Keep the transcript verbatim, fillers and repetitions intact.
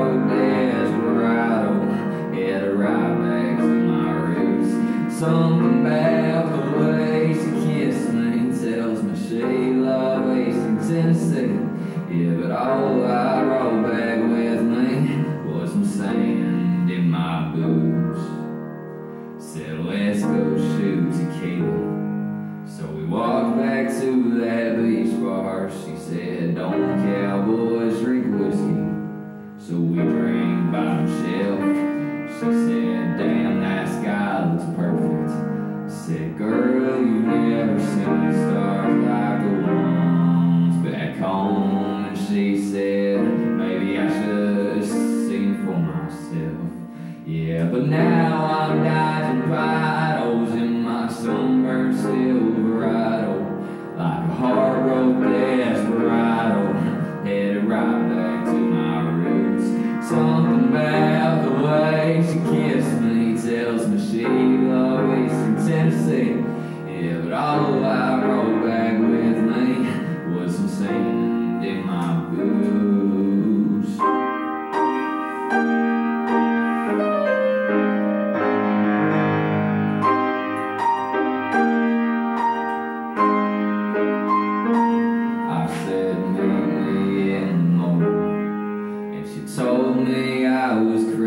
broke desperado, headed right back to my roots. Something about the way she kissed me tells me she loved Eastern Tennessee. Yeah, but all I brought back with me was some sand in my boots. Said let's go shoot tequila. So we walked back to that beach bar. She said don't cowboys drink whiskey. So we drank bottom shelf. She said damn that sky looks perfect. Said girl you've never seen stars like the ones back home. And she said maybe I should have seen for myself. Yeah, but now I'm dodging vitals in my sunburned Silverado, like a hard-broke desperado, headed right back to my roots. Something about the way she kissed me tells me she loved Eastern Tennessee. Yeah, but all I brought back with me was some sand in my boots. Told me I was crazy.